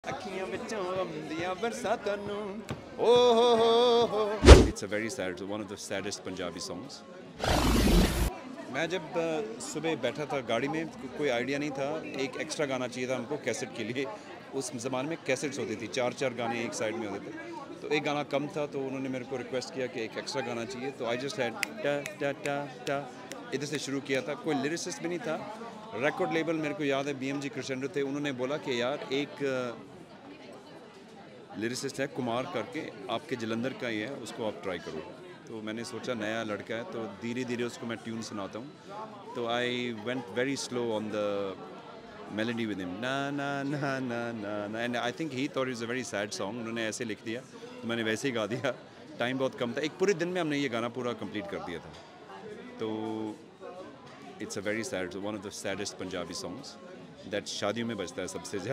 ਅੱਖੀਆਂ ਵਿੱਚੋਂ ਆਉਂਦੀਆਂ ਬਰਸਾਤਾਂ ਨੂੰ ਓ हो It's a very sad, one of the saddest Punjabi songs. मैं जब सुबह बैठा था गाड़ी में, कोई आइडिया नहीं था, एक एक्स्ट्रा गाना चाहिए था हमको कैसेट के लिए। उस ज़माने में कैसेट्स होती थी, चार चार गाने एक साइड में होते थे, तो एक गाना कम था, तो उन्होंने मेरे को रिक्वेस्ट किया कि एक एक्स्ट्रा गाना चाहिए। तो आई जस्ट हैड टा टा टा टा इधर से शुरू किया था। कोई लिरिसिस्ट भी नहीं था। रिकॉर्ड लेबल मेरे को याद है BMG क्रिसेंडो थे, उन्होंने बोला कि यार एक लिरिसिस्ट है कुमार करके, आपके जलंधर का ही है, उसको आप ट्राई करो। तो मैंने सोचा नया लड़का है, तो धीरे धीरे उसको मैं ट्यून सुनाता हूँ। तो I went very slow on the melody with him, ना ना ना ना ना ना, and I think he thought is a very sad song. उन्होंने ऐसे लिख दिया तो मैंने वैसे ही गा दिया। टाइम बहुत कम था, एक पूरे दिन में हमने ये गाना पूरा कंप्लीट कर दिया था। तो it's a very sad, one of the saddest Punjabi songs that शादियों में बजता है सबसे ज़्यादा।